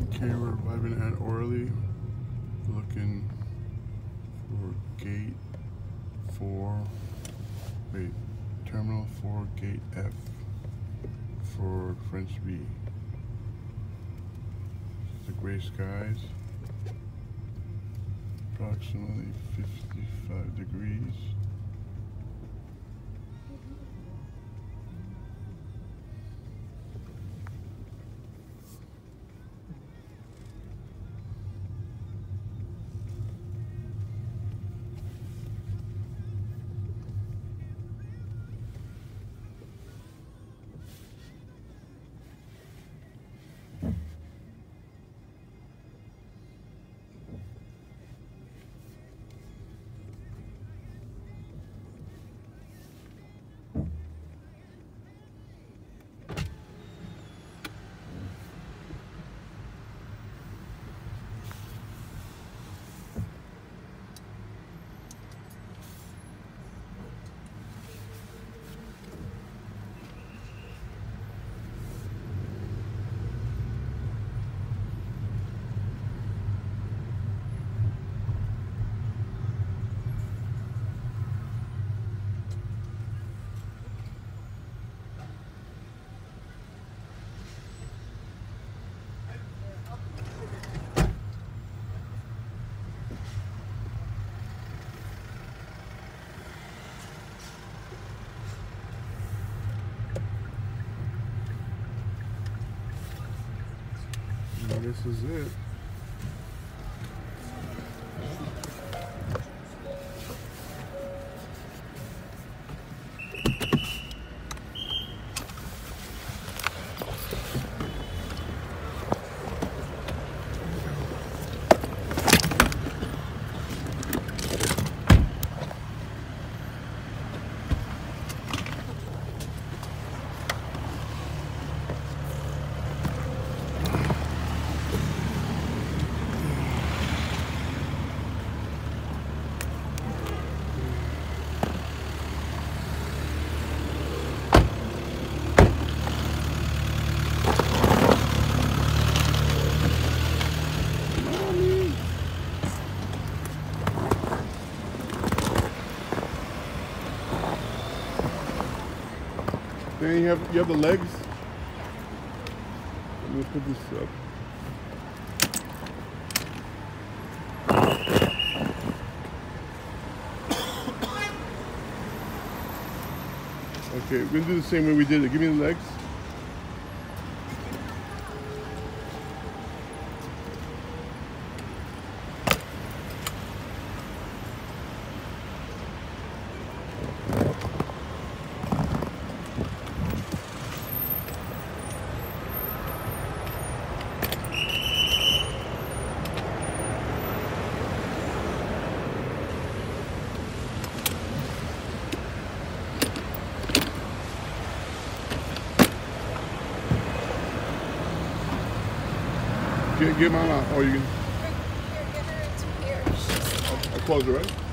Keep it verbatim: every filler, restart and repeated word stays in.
Okay, we're arriving at Orly, looking for gate four, wait, terminal four, gate F for French B. The gray skies, approximately fifty-five degrees. And this is it. Then you have you have the legs. Let me put this up. Okay, we're gonna do the same way we did it. Give me the legs. Get, get mine out. Oh, you can. Here, get her into here. I'll, I'll close it, right?